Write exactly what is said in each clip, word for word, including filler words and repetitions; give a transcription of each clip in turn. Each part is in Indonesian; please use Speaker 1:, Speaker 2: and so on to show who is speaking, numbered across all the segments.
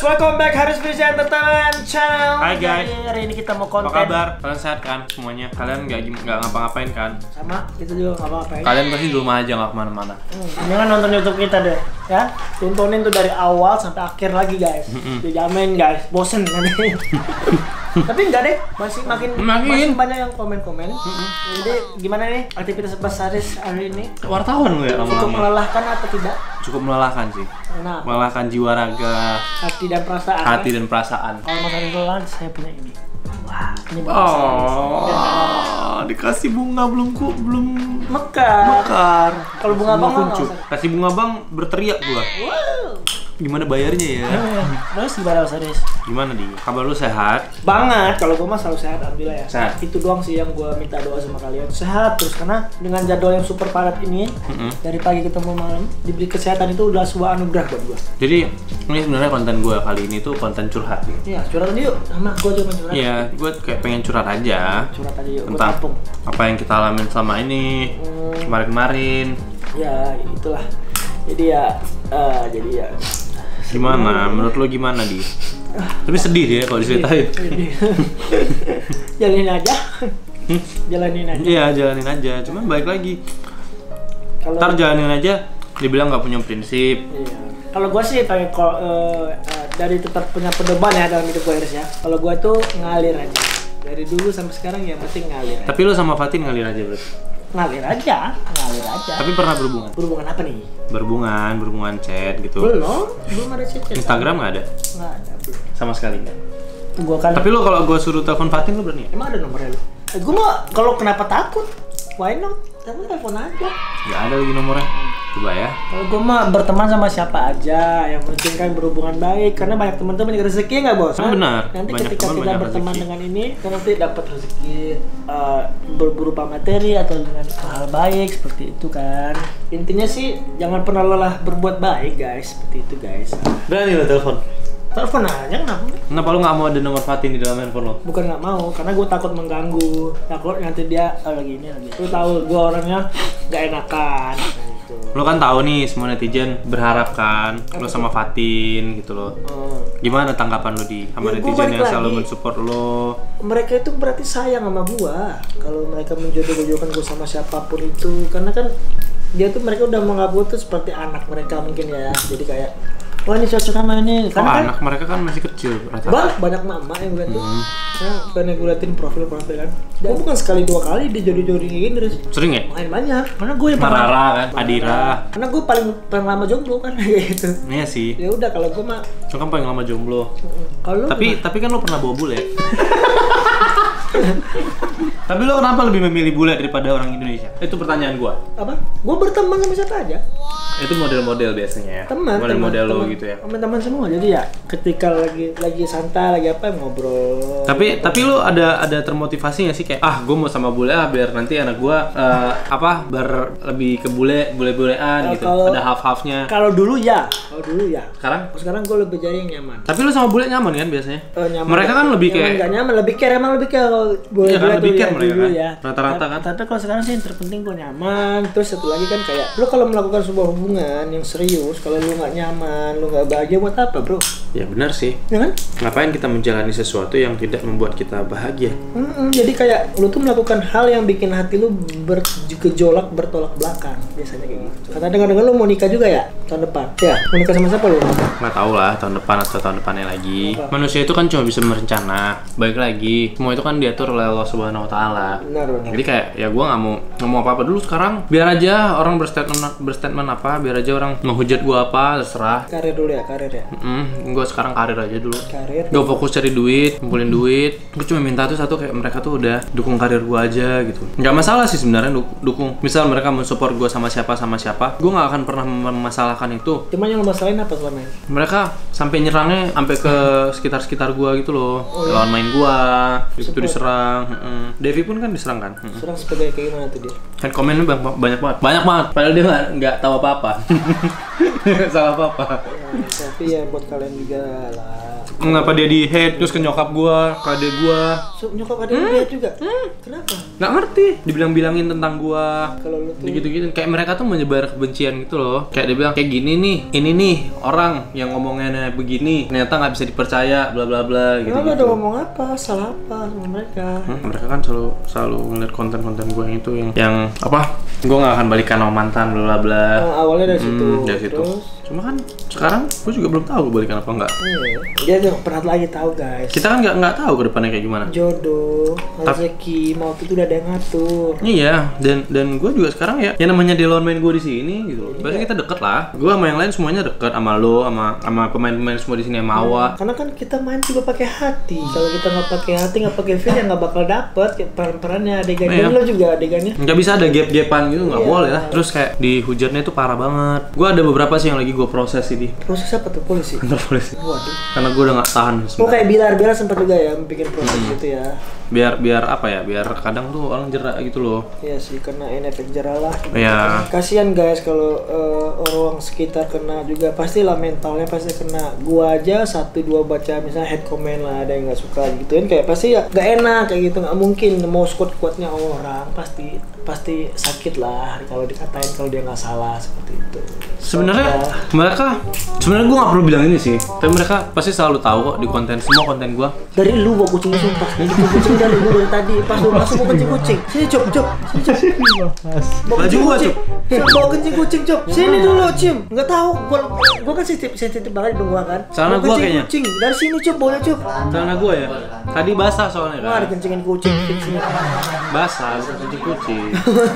Speaker 1: welcome back Haris Visi Entertainment Channel.
Speaker 2: Hai guys.
Speaker 1: Jadi, hari ini kita mau konten.
Speaker 2: Apa kabar? Kalian sehat kan semuanya? Kalian nggak nggak ngapa-ngapain kan?
Speaker 1: Sama, kita juga nggak apa-apain.
Speaker 2: Kalian pasti di rumah aja nggak kemana-mana.
Speaker 1: Hmm, jangan nonton YouTube kita deh, ya. Tontonin tuh dari awal sampai akhir lagi guys.
Speaker 2: Mm-mm.
Speaker 1: Dijamin guys, bosen nanti. Tapi enggak deh, masih makin
Speaker 2: Makin.
Speaker 1: masih banyak yang komen-komen. Jadi gimana nih aktivitas Mas Haris hari ini?
Speaker 2: Wartawan lu ya
Speaker 1: Cukup
Speaker 2: lama-lama.
Speaker 1: melelahkan atau tidak?
Speaker 2: Cukup melelahkan sih.
Speaker 1: Nah,
Speaker 2: Melelahkan jiwa raga,
Speaker 1: hati dan perasaan.
Speaker 2: hati
Speaker 1: ya?
Speaker 2: dan perasaan.
Speaker 1: Kalau Mas Haris lelah, saya punya ini. Wah, ini buat Mas Haris.
Speaker 2: Oh, dikasih bunga belum ku belum
Speaker 1: Mekar.
Speaker 2: mekar.
Speaker 1: Kalau bunga bang nggak
Speaker 2: kuncup.
Speaker 1: usah.
Speaker 2: Kasih bunga bang berteriak gua.
Speaker 1: Wow.
Speaker 2: Gimana bayarnya ya?
Speaker 1: Terus gimana Mas Haris?
Speaker 2: Gimana di? Kabar lu sehat?
Speaker 1: Banget, kalau gue mah selalu sehat alhamdulillah ya.
Speaker 2: Sehat.
Speaker 1: Itu doang sih yang gue minta doa sama kalian. Sehat terus karena dengan jadwal yang super padat ini,
Speaker 2: Mm-mm.
Speaker 1: dari pagi ketemu malam, diberi kesehatan itu udah sebuah anugerah buat gue.
Speaker 2: Jadi ini sebenarnya konten gua kali ini tuh konten curhat nih.
Speaker 1: Iya, curhat aja yuk. Sama gue juga curhat.
Speaker 2: Iya, gue kayak pengen curhat aja
Speaker 1: Curhat aja yuk. Gue
Speaker 2: tentang
Speaker 1: tampung.
Speaker 2: apa yang kita alamin selama ini,
Speaker 1: Hmm,
Speaker 2: kemarin-kemarin.
Speaker 1: ya itulah. Jadi ya, eh, jadi ya.
Speaker 2: Gimana? Menurut lo gimana di? Tapi sedih dia kalau diceritain.
Speaker 1: Jalanin aja. Jalanin aja.
Speaker 2: Iya, jalanin aja. Cuman balik lagi.
Speaker 1: Kalau
Speaker 2: Ntar jalanin aja. Dibilang nggak punya prinsip.
Speaker 1: Iya. Kalau gue sih pengen ko- eh, eh, dari tetap punya pedoman ya dalam hidup gue Haris ya. Kalau gue tuh ngalir aja. Dari dulu sampai sekarang yang penting ngalir aja.
Speaker 2: Tapi lo sama Fatin ngalir aja berarti.
Speaker 1: Ngalir aja, ngalir aja.
Speaker 2: Tapi pernah berhubungan?
Speaker 1: Berhubungan apa nih?
Speaker 2: Berhubungan, berhubungan chat gitu.
Speaker 1: Belum, belum ada chat.
Speaker 2: Instagram nggak ada?
Speaker 1: Nggak ada, belum.
Speaker 2: Sama sekali nggak.
Speaker 1: Gua kan.
Speaker 2: Tapi lo kalau gue suruh telepon Fatin lo berani?
Speaker 1: Emang ada nomornya lu? Eh, gue mah kalau kenapa takut? Why not? Tapi telepon aja.
Speaker 2: Nggak ada lagi nomornya. Coba ya.
Speaker 1: Kalau gue mah berteman sama siapa aja, yang penting kan berhubungan baik. Karena banyak teman-teman yang rezeki nggak bos?
Speaker 2: Oh, benar.
Speaker 1: Nanti
Speaker 2: Banyak
Speaker 1: ketika
Speaker 2: teman,
Speaker 1: kita
Speaker 2: banyak
Speaker 1: berteman
Speaker 2: rezeki.
Speaker 1: dengan ini, kita nanti dapat rezeki uh, ber- berupa materi atau dengan hal baik seperti itu kan. Intinya sih jangan pernah lelah berbuat baik guys, seperti itu guys.
Speaker 2: Berani lo telepon?
Speaker 1: Telepon aja kenapa?
Speaker 2: Kenapa lo nggak mau ada nomor Fatin di dalam handphone lo?
Speaker 1: Bukan nggak mau, karena gue takut mengganggu. Takut nanti dia oh, lagi ini lagi. Lu tahu gue orangnya nggak enakan. Gitu.
Speaker 2: Lo kan tahu nih semua netizen berharap kan lo sama Fatin gitu loh.
Speaker 1: Oh.
Speaker 2: Gimana tanggapan lo di
Speaker 1: Ya,
Speaker 2: sama
Speaker 1: gua
Speaker 2: netizen
Speaker 1: balik
Speaker 2: yang selalu
Speaker 1: lagi.
Speaker 2: mensupport lo?
Speaker 1: Mereka itu berarti sayang sama gua. Kalau mereka menjodoh-jodohkan gua sama siapapun itu, karena kan dia tuh mereka udah menganggap gua tuh seperti anak mereka mungkin ya. Jadi kayak wah ini cocok sama ini.
Speaker 2: Oh,
Speaker 1: Karena kan
Speaker 2: anak mereka kan masih kecil rata-rata.
Speaker 1: banyak banyak mama yang gue tuh.
Speaker 2: Hmm.
Speaker 1: Nah, karena gue liatin profil-profil kan. Gua bukan sekali dua kali dijodoh-jodohin gini terus.
Speaker 2: Sering ya?
Speaker 1: Main banyak. Karena gue yang paling-
Speaker 2: Marara kan, Adira.
Speaker 1: Karena gue paling paling lama jomblo kan kayak gitu.
Speaker 2: Iya sih.
Speaker 1: Ya udah kalau gue mah
Speaker 2: Lo kan paling lama jomblo.
Speaker 1: kalau lu
Speaker 2: Tapi tapi kan lo pernah bawa bule. Tapi lo kenapa lebih memilih bule daripada orang Indonesia? Itu pertanyaan gua.
Speaker 1: apa? Gue berteman sama siapa aja.
Speaker 2: Itu model-model biasanya ya.
Speaker 1: Teman,
Speaker 2: Model-model
Speaker 1: teman,
Speaker 2: lo
Speaker 1: teman.
Speaker 2: gitu ya.
Speaker 1: Teman-teman semua. Jadi ya ketika lagi lagi santai lagi apa ngobrol.
Speaker 2: Tapi tapi lu ada ada termotivasi nggak sih kayak ah gue mau sama bule ah biar nanti anak gue eh, apa ber lebih ke bule bule-bulean
Speaker 1: Kalau-
Speaker 2: gitu.
Speaker 1: kalau-
Speaker 2: Ada half-halfnya.
Speaker 1: Kalau dulu ya, kalau dulu ya.
Speaker 2: Sekarang
Speaker 1: Sekarang gue lebih cari yang nyaman.
Speaker 2: tapi lu sama bule nyaman kan biasanya?
Speaker 1: Eh, nyaman.
Speaker 2: Mereka kan lebih
Speaker 1: Nyaman,
Speaker 2: kayak
Speaker 1: nggak nyaman, lebih care emang lebih care kalau boleh
Speaker 2: Iya kan,
Speaker 1: boleh
Speaker 2: lebih
Speaker 1: tuh
Speaker 2: care
Speaker 1: ya,
Speaker 2: mereka
Speaker 1: dulu
Speaker 2: kan.
Speaker 1: ya.
Speaker 2: Rata-rata kan.
Speaker 1: Tapi kalau sekarang sih yang terpenting gue nyaman. Terus satu lagi kan kayak lu kalau melakukan sebuah hubungan yang serius, kalau lu nggak nyaman, lu nggak bahagia buat apa bro?
Speaker 2: ya benar sih.
Speaker 1: Ya kan?
Speaker 2: Ngapain kita menjalani sesuatu yang tidak membuat kita bahagia?
Speaker 1: Mm-mm, jadi kayak lu tuh melakukan hal yang bikin hati lu bergejolak bertolak belakang biasanya kayak gitu. Kata dengar-dengar lu mau nikah juga ya tahun depan? Ya, mau nikah sama siapa lu?
Speaker 2: Nggak tahu lah tahun depan atau tahun depannya lagi.
Speaker 1: Apa?
Speaker 2: Manusia itu kan cuma bisa merencana. Baik lagi, semua itu kan diatur oleh Allah Subhanahu Wa Taala.
Speaker 1: Benar benar.
Speaker 2: Jadi kayak ya gue nggak mau nggak mau apa-apa dulu sekarang. Biar aja orang berstatement berstatement apa, biar aja orang menghujat gue apa, terserah.
Speaker 1: Karir dulu ya, karir ya.
Speaker 2: Mm, gue sekarang karir aja dulu.
Speaker 1: Karir.
Speaker 2: Gue fokus cari duit, kumpulin duit. Gue cuma minta tuh satu kayak mereka tuh udah dukung karir gue aja gitu. Nggak masalah sih sebenarnya du- dukung. Misal mereka mensupport gue sama siapa sama siapa, gue nggak akan pernah memasalahkan itu.
Speaker 1: Cuma yang lu masalahin apa selama ini?
Speaker 2: Mereka sampai nyerangnya sampai ke sekitar-sekitar gue gitu loh. Lawan main gue, itu
Speaker 1: Support.
Speaker 2: diserang. Mm. Devi pun kan diserang kan. Mm.
Speaker 1: Serang sebagai kayak gimana tuh dia?
Speaker 2: Hand komennya banyak, banyak banget, banyak banget. Padahal dia nggak nggak tahu apa-apa, nggak salah apa-apa.
Speaker 1: Ya, tapi ya buat kalian juga lah.
Speaker 2: Kenapa dia di hate terus ke nyokap gua, ke adek gua.
Speaker 1: So, nyokap adek hmm? dia juga? Hmm? Kenapa?
Speaker 2: Nggak ngerti, dibilang-bilangin tentang gua.
Speaker 1: Kalau lu tuh
Speaker 2: gitu-gitu, kayak mereka tuh menyebar kebencian gitu loh. Kayak dia bilang kayak gini nih, ini nih orang yang ngomongnya begini, ternyata nggak bisa dipercaya, bla bla bla gitu.
Speaker 1: Emang ada ngomong apa? Salah apa sama mereka?
Speaker 2: Hmm, mereka kan selalu selalu ngeliat konten-konten gue yang itu yang yang apa? Gue nggak akan balikan sama mantan bla bla bla.
Speaker 1: Oh, awalnya dari
Speaker 2: hmm,
Speaker 1: situ.
Speaker 2: Dari situ.
Speaker 1: Terus?
Speaker 2: Cuma kan sekarang gue juga belum tahu gue balikan apa enggak.
Speaker 1: Iya. Dia nggak pernah lagi tahu guys.
Speaker 2: Kita kan nggak nggak tahu ke depannya kayak gimana.
Speaker 1: Jodoh, rezeki, mau itu udah ada yang ngatur.
Speaker 2: Iya, dan dan gue juga sekarang ya, yang namanya dia lawan main gue di sini gitu.
Speaker 1: Iya.
Speaker 2: Berarti kita deket lah. Gue sama yang lain semuanya deket, sama lo, sama sama pemain-pemain semua di sini, sama Awa.
Speaker 1: Karena kan kita main juga pakai hati. Kalau kita nggak pakai hati, nggak pakai feel, ya nggak bakal dapet peran-perannya adegan.
Speaker 2: Iya.
Speaker 1: Lo juga adegannya.
Speaker 2: Nggak bisa ada gap-gapan gitu, nggak
Speaker 1: Iya.
Speaker 2: boleh lah. Terus kayak di hujannya itu parah banget. Gue ada beberapa sih yang lagi gue proses ini.
Speaker 1: Proses apa tuh polisi?
Speaker 2: Kantor polisi.
Speaker 1: Waduh.
Speaker 2: Karena gue udah nggak tahan.
Speaker 1: Oh kayak Bilar-Bilar sempat juga ya bikin proses
Speaker 2: Hmm.
Speaker 1: gitu ya.
Speaker 2: Biar biar apa ya? Biar kadang tuh orang jerak gitu loh.
Speaker 1: Iya sih, karena ini efek jerah lah.
Speaker 2: Iya.
Speaker 1: Kasihan guys kalau uh, orang sekitar kena juga, pastilah mentalnya pasti kena. Gua aja satu dua baca misalnya head comment lah, ada yang nggak suka gituin, kayak pasti ya nggak enak kayak gitu, nggak mungkin mau kuat-kuatnya orang, pasti pasti sakit lah kalau dikatain kalau dia nggak salah seperti itu.
Speaker 2: Sebenarnya
Speaker 1: Soalnya-
Speaker 2: mereka sebenarnya gue nggak perlu bilang ini sih, tapi mereka pasti selalu tahu kok di konten semua konten gue.
Speaker 1: dari lu bawa kucingnya sumpah, ini kucing dari lu dari tadi pas lu masuk mau kencing kucing, sini cop cop, sini cop. Bawa
Speaker 2: Baju
Speaker 1: kencing
Speaker 2: gua,
Speaker 1: kucing. Cop, bawa kencing kucing cop, sini dulu cim, nggak tahu, gua gua kan sensitif sensitif banget dong gua kan.
Speaker 2: Celana
Speaker 1: Bawa
Speaker 2: gua
Speaker 1: kencing
Speaker 2: kayaknya.
Speaker 1: kucing dari sini cop, bawa cop.
Speaker 2: Karena gue ya, tadi basah soalnya
Speaker 1: Wah,
Speaker 2: kan.
Speaker 1: dikencingin kucing kencingin.
Speaker 2: Basah, bukan kencing kucing.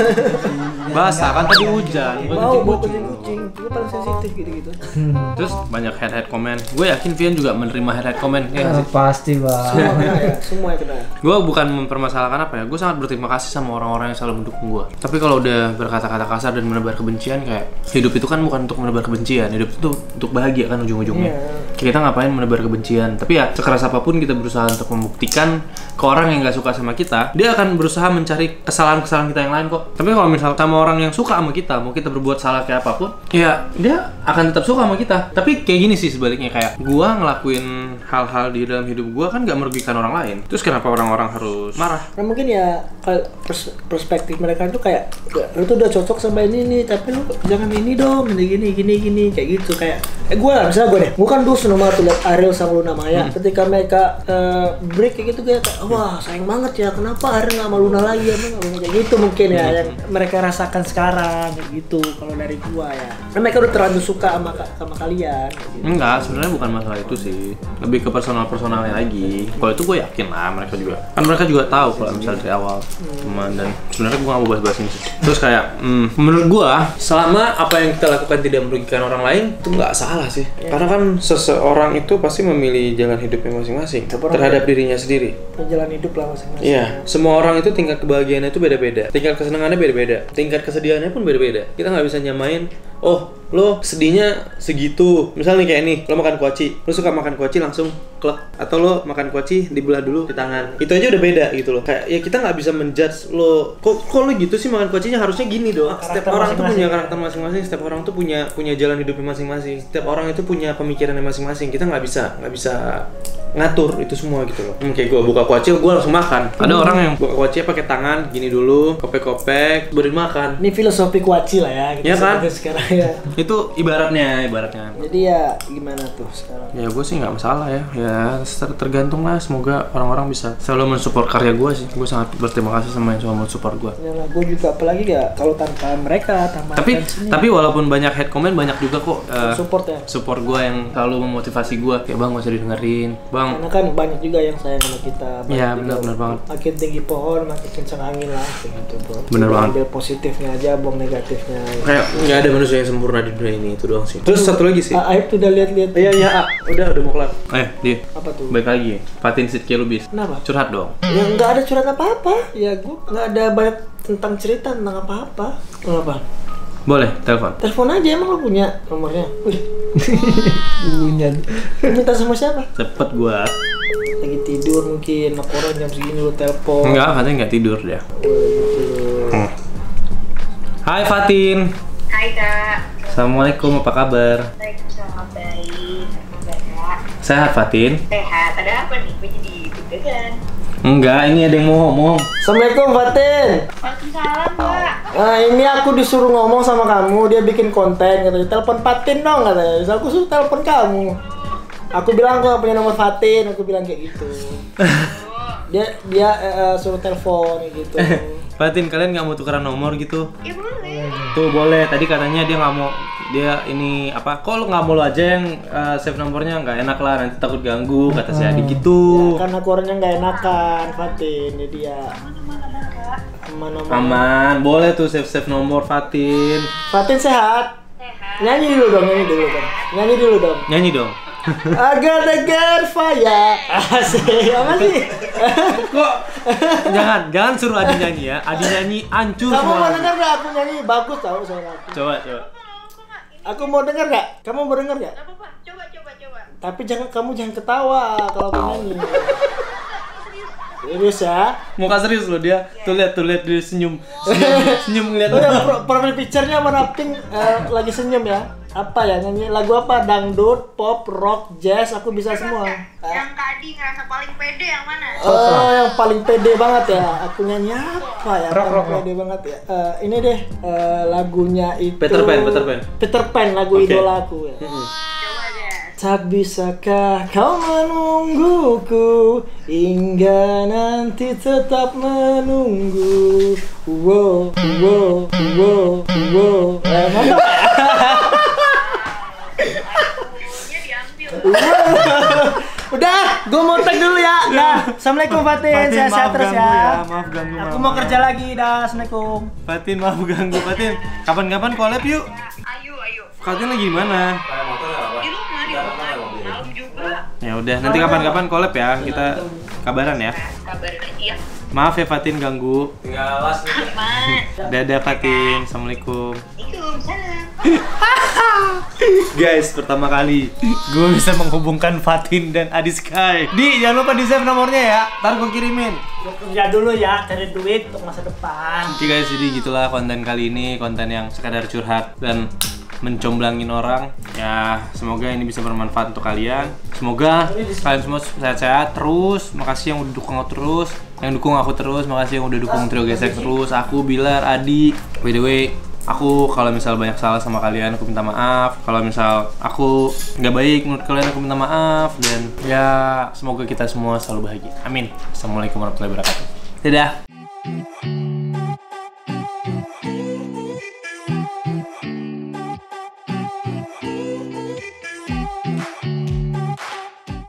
Speaker 2: Basah kan tadi hujan, bukan
Speaker 1: Mau
Speaker 2: kencing
Speaker 1: bawa
Speaker 2: kucing.
Speaker 1: kencing kucing, gua paling sensitif gitu-gitu.
Speaker 2: Terus banyak head head comment. Gue yakin Vian juga menerima head head comment. Ya, nggak
Speaker 3: Ah,
Speaker 2: sih?
Speaker 3: pasti bang.
Speaker 1: Semua kena ya, semua yang kena.
Speaker 2: Gue bukan mempermasalahkan apa ya, gue sangat berterima kasih sama orang-orang yang selalu mendukung gue. Tapi kalau udah berkata-kata kasar dan menebar kebencian, kayak hidup itu kan bukan untuk menebar kebencian, hidup itu untuk bahagia kan ujung-ujungnya.
Speaker 1: Iya.
Speaker 2: Kayak kita ngapain menebar kebencian? Tapi ya sekeras apapun kita berusaha untuk membuktikan ke orang yang nggak suka sama kita, dia akan berusaha mencari kesalahan-kesalahan kita yang lain kok. Tapi kalau misal sama orang yang suka sama kita, mau kita berbuat salah kayak apapun, ya dia akan tetap suka sama kita. Tapi kayak gini sih sebaliknya, kayak gue ngelakuin hal-hal di dalam hidup gue kan nggak merugikan orang lain. Terus kenapa orang-orang harus marah?
Speaker 1: Nah mungkin ya kalau pers- perspektif mereka tuh kayak lu tuh udah cocok sama ini nih, tapi lu jangan ini dong, gini gini gini gini kayak gitu. Kayak eh gue lah misalnya gue deh, gue kan dulu seneng banget tuh liat Ariel sama Luna Maya.
Speaker 2: Hmm.
Speaker 1: Ketika mereka uh, break kayak gitu kayak wah sayang banget ya, kenapa Ariel nggak sama Luna lagi ya, emang nggak mau kayak gitu mungkin ya yang mereka rasakan sekarang kayak gitu. Kalau dari gua ya, karena mereka udah terlanjur suka sama sama kalian. Kayak gitu.
Speaker 2: Enggak, sebenarnya bukan masalah itu sih. Lebih ke personal-personalnya lagi. Kalau itu gue yakin lah mereka juga. Kan mereka juga tahu kalau misalnya dari awal teman, dan sebenarnya gue gak mau bahas-bahas ini sih. Terus kayak hmm, menurut gue selama apa yang kita lakukan tidak merugikan orang lain itu nggak salah sih. Karena kan seseorang itu pasti memilih jalan hidupnya masing-masing terhadap dirinya sendiri.
Speaker 1: Jalan hidup lah masing-masing.
Speaker 2: Iya, semua orang itu tingkat kebahagiaannya itu beda-beda, tingkat kesenangannya beda-beda, tingkat kesedihannya pun beda-beda. Kita nggak bisa nyamain, oh lo sedihnya segitu. Misalnya kayak nih, lo makan kuaci, lo suka makan kuaci langsung klek, atau lo makan kuaci dibelah dulu di tangan. Itu aja udah beda gitu loh. Kayak ya kita nggak bisa menjudge lo, kok kok lo gitu sih makan kuacinya, harusnya gini dong.
Speaker 1: Karakter
Speaker 2: Setiap orang tuh
Speaker 1: masing-masing.
Speaker 2: punya karakter masing-masing, setiap orang tuh punya punya jalan hidupnya masing-masing, setiap orang itu punya pemikirannya masing-masing. Kita nggak bisa nggak bisa ngatur itu semua gitu loh. Hmm, kayak gue buka kuaci, gue langsung makan. Ada orang yang buka kuaci pakai tangan gini dulu, kopek-kopek, baru makan.
Speaker 1: Ini filosofi kuaci lah ya. Gitu
Speaker 2: Iya kan?
Speaker 1: seperti sekarang ya.
Speaker 2: Itu ibaratnya, ibaratnya.
Speaker 1: Jadi ya gimana tuh sekarang?
Speaker 2: Ya gue sih nggak masalah ya, ya ter- tergantung lah. Semoga orang-orang bisa selalu mensupport karya gue sih. Gue sangat berterima kasih sama yang selalu mensupport gue.
Speaker 1: Ya lah, gue juga apalagi ya kalau tanpa mereka, tanpa
Speaker 2: Tapi
Speaker 1: fansnya,
Speaker 2: tapi walaupun banyak hate comment, banyak juga kok eh,
Speaker 1: support ya.
Speaker 2: support gue yang selalu memotivasi gue. Kayak bang, gak usah didengerin, bang.
Speaker 1: Karena kan banyak juga yang sayang sama kita. banyak
Speaker 2: Iya,
Speaker 1: juga.
Speaker 2: benar-benar banget.
Speaker 1: Makin tinggi pohon, makin kencang angin lah, kayak gitu bro.
Speaker 2: Bener
Speaker 1: Coba
Speaker 2: banget.
Speaker 1: ambil positifnya aja, buang negatifnya.
Speaker 2: Kayak nggak ada manusia yang sempurna di dunia ini, itu doang sih. Terus satu lagi sih.
Speaker 1: Ah, Aib tuh udah lihat-lihat.
Speaker 2: Iya iya, ah. udah udah mau kelar. Eh, dia.
Speaker 1: Apa tuh?
Speaker 2: Baik lagi. Fatin Sidki Lubis.
Speaker 1: Kenapa?
Speaker 2: Curhat dong.
Speaker 1: Ya nggak ada curhat apa-apa. Ya gue nggak ada banyak tentang cerita tentang apa-apa. Kenapa?
Speaker 2: Boleh, telepon.
Speaker 1: Telepon aja, emang lo punya nomornya? Wih,
Speaker 3: Punya.
Speaker 1: lu minta sama siapa?
Speaker 2: Cepet gua.
Speaker 1: Lagi tidur mungkin, aku orang jam segini lu telepon.
Speaker 2: Enggak, katanya nggak tidur dia.
Speaker 1: Gitu.
Speaker 2: Hmm. Hai Fatin.
Speaker 4: Hai Kak.
Speaker 2: Assalamualaikum, apa kabar?
Speaker 4: Waalaikumsalam, baik. Kabar Kak?
Speaker 2: Sehat, Fatin?
Speaker 4: Sehat, ada apa nih? Gue jadi deg-degan.
Speaker 2: Enggak, ini ada yang mau ngomong.
Speaker 1: Assalamualaikum Fatin.
Speaker 4: Waalaikumsalam, Mbak.
Speaker 1: Nah ini aku disuruh ngomong sama kamu, dia bikin konten katanya, telepon Fatin dong katanya. Terus aku suruh telepon kamu. Aku bilang aku gak punya nomor Fatin, aku bilang kayak gitu. Dia dia uh, suruh telepon kayak gitu.
Speaker 2: Fatin, kalian nggak mau tukeran nomor gitu?
Speaker 4: Ya boleh.
Speaker 2: Tuh boleh. Tadi katanya dia nggak mau, dia ini apa? Kok lu nggak mau lu aja yang uh, save nomornya, nggak enak lah, nanti takut ganggu kata si Adi gitu.
Speaker 1: Ya, karena aku orangnya nggak enakan Fatin, jadi ya
Speaker 4: Mana-mana, Kak.
Speaker 1: aman-aman.
Speaker 2: Aman, boleh tuh save save nomor Fatin.
Speaker 1: Fatin sehat.
Speaker 4: Sehat.
Speaker 1: Nyanyi dulu dong, nyanyi dulu dong. Nyanyi dulu dong.
Speaker 2: Nyanyi dong.
Speaker 1: Agar-agar faya. Asik, apa sih?
Speaker 2: Kok jangan jangan suruh Adi nyanyi ya. Adi nyanyi hancur
Speaker 1: Kamu mau
Speaker 2: semua.
Speaker 1: denger gak aku nyanyi? Bagus tau suara aku.
Speaker 2: Coba coba.
Speaker 1: Aku mau denger gak? Kamu mau denger gak?
Speaker 4: Gak apa-apa. Coba, coba, coba.
Speaker 1: Tapi jangan kamu jangan ketawa kalau aku nyanyi. Serius ya?
Speaker 2: Muka serius loh dia. Tuh lihat tuh lihat dia senyum. Senyum, senyum ngeliat.
Speaker 1: Oh ya, pro- profile picture-nya warna pink eh, lagi senyum ya. Apa ya nyanyi lagu apa? Dangdut, pop, rock, jazz, aku bisa semua.
Speaker 4: Yang Kak Adi ngerasa paling pede yang mana?
Speaker 1: Oh, yang paling pede banget ya. Aku nyanyi apa ya?
Speaker 2: Rock,
Speaker 1: Paling
Speaker 2: rock, rock.
Speaker 1: pede banget ya. Eh, ini deh eh, lagunya itu.
Speaker 2: Peter Pan, Peter Pan.
Speaker 1: Peter Pan lagu
Speaker 2: Oke.
Speaker 1: idola aku ya.
Speaker 4: Coba deh.
Speaker 1: Tak bisakah kau menungguku hingga nanti tetap menunggu. Wow, wow, wow, wow. Eh, mantap.
Speaker 4: Lagunya diambil.
Speaker 1: Udah, gue mau tag dulu ya. Nah, assalamualaikum Fatin,
Speaker 2: Fatin,
Speaker 1: sehat-sehat
Speaker 2: maaf
Speaker 1: terus
Speaker 2: ganggu
Speaker 1: ya.
Speaker 2: ya, maaf ganggu,
Speaker 1: Aku
Speaker 2: maaf.
Speaker 1: mau kerja lagi, dah. Assalamualaikum.
Speaker 2: Fatin maaf ganggu Fatin. Kapan-kapan collab yuk.
Speaker 4: Ayo, ayo.
Speaker 2: Fatin lagi di mana?
Speaker 4: Di rumah, di rumah. Malam juga.
Speaker 2: Ya udah, nanti kapan-kapan collab ya. Kita kabaran ya.
Speaker 4: Kabarin aja ya.
Speaker 2: Maaf ya Fatin ganggu.
Speaker 4: Aman.
Speaker 2: Dadah Fatin. Assalamualaikum.
Speaker 4: Waalaikumsalam.
Speaker 2: Guys, pertama kali gue bisa menghubungkan Fatin dan Adi Sky. Di, jangan lupa di save nomornya ya. Ntar gue kirimin.
Speaker 1: Gue kerja dulu ya, cari duit untuk masa depan.
Speaker 2: Oke guys, jadi gitulah konten kali ini. Konten yang sekadar curhat dan mencomblangin orang. Ya, semoga ini bisa bermanfaat untuk kalian. Semoga kalian semua sehat-sehat terus. Makasih yang udah dukung aku terus, yang dukung aku terus. Makasih yang udah dukung Trio Gesek terus. Aku Bilar, Adi. By the way, aku kalau misal banyak salah sama kalian, aku minta maaf. Kalau misal aku nggak baik menurut kalian, aku minta maaf. Dan ya, semoga kita semua selalu bahagia. Amin. Assalamualaikum warahmatullahi wabarakatuh. Dadah.